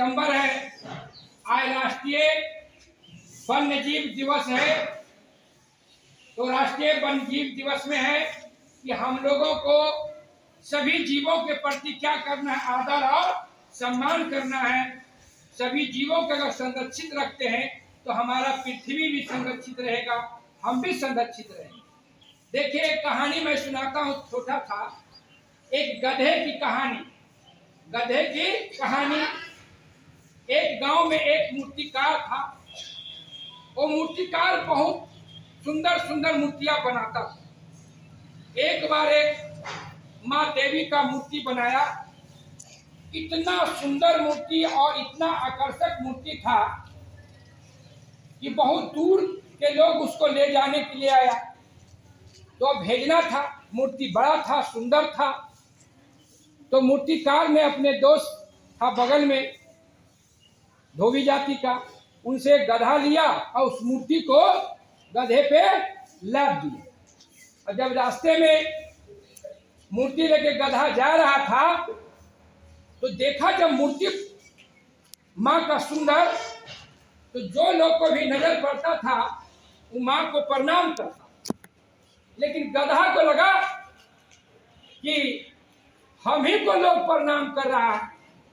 सितंबर है, आज राष्ट्रीय वन्य जीव दिवस है। तो राष्ट्रीय वन्य जीव दिवस में है कि हम लोगों को सभी जीवों के प्रति क्या करना है, आदर और सम्मान करना है। सभी जीवों को अगर संरक्षित रखते हैं तो हमारा पृथ्वी भी संरक्षित रहेगा, हम भी संरक्षित रहेंगे। देखिए एक कहानी मैं सुनाता हूँ, छोटा था, एक गधे की कहानी। गधे की कहानी। एक गांव में एक मूर्तिकार था। वो मूर्तिकार बहुत सुंदर सुंदर मूर्तियां बनाता था। एक बार एक माँ देवी का मूर्ति बनाया। इतना सुंदर मूर्ति और इतना आकर्षक मूर्ति था कि बहुत दूर के लोग उसको ले जाने के लिए आया। तो भेजना था, मूर्ति बड़ा था, सुंदर था। तो मूर्तिकार ने अपने दोस्त था बगल में, धोबी जाति का, उनसे गधा लिया और उस मूर्ति को गधे पे लाद दिया। और जब रास्ते में मूर्ति लेके गधा जा रहा था तो देखा जब मूर्ति माँ का सुंदर, तो जो लोग को भी नजर पड़ता था वो माँ को प्रणाम करता। लेकिन गधा को लगा कि हम ही को लोग प्रणाम कर रहा है।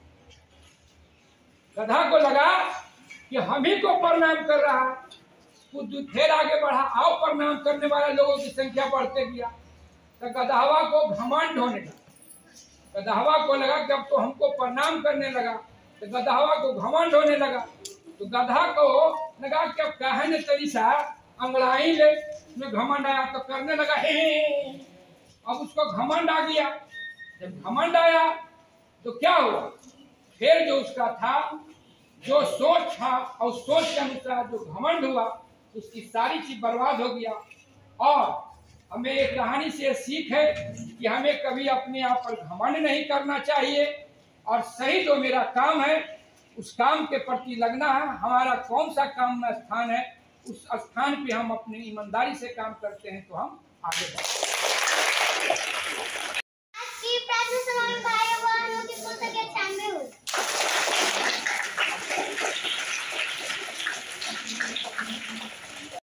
गधा को लगा कि हम ही को प्रणाम कर रहा है। कुछ फिर आगे बढ़ा, आओ प्रणाम करने वाले लोगों की संख्या बढ़ते गया। तो गधावा को घमंड होने लगा। गधावा को लगा कि अब तो हमको प्रणाम करने लगा। तो गधावा को घमंड होने लगा। तो गधा को लगा कि अब कहने तरी सा अंगड़ाई ले, उसमें घमंड आया तो करने लगा हे। अब उसको घमंड आ गया। जब घमंड आया तो क्या हुआ, फिर जो उसका था, जो सोच था और सोच के अनुसार जो घमंड हुआ, उसकी सारी चीज बर्बाद हो गया। और हमें एक कहानी से सीख है कि हमें कभी अपने आप पर घमंड नहीं करना चाहिए और सही जो मेरा काम है उस काम के प्रति लगना है। हमारा कौन सा काम में स्थान है, उस स्थान पे हम अपनी ईमानदारी से काम करते हैं तो हम आगे बढ़ते हैं।